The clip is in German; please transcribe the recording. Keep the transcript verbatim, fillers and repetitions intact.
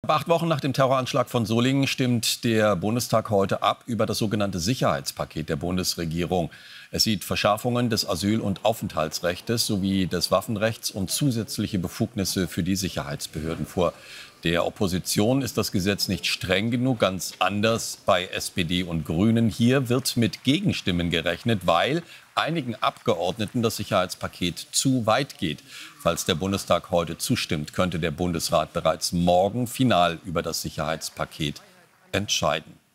Acht Wochen nach dem Terroranschlag von Solingen stimmt der Bundestag heute ab über das sogenannte Sicherheitspaket der Bundesregierung. Es sieht Verschärfungen des Asyl- und Aufenthaltsrechts sowie des Waffenrechts und zusätzliche Befugnisse für die Sicherheitsbehörden vor. Der Opposition ist das Gesetz nicht streng genug, ganz anders bei S P D und Grünen. Hier wird mit Gegenstimmen gerechnet, weil einigen Abgeordneten das Sicherheitspaket zu weit geht. Falls der Bundestag heute zustimmt, könnte der Bundesrat bereits morgen final über das Sicherheitspaket entscheiden.